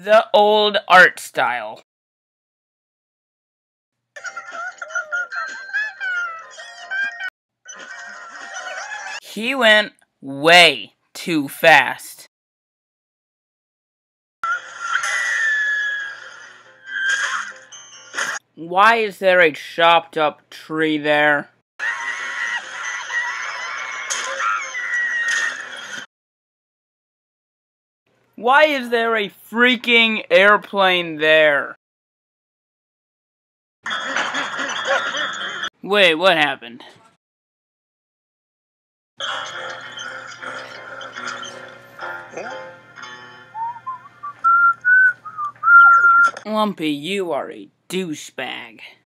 The old art style. He went way too fast. Why is there a chopped up tree there? Why is there a freaking airplane there? Wait, what happened? Lumpy, you are a douchebag.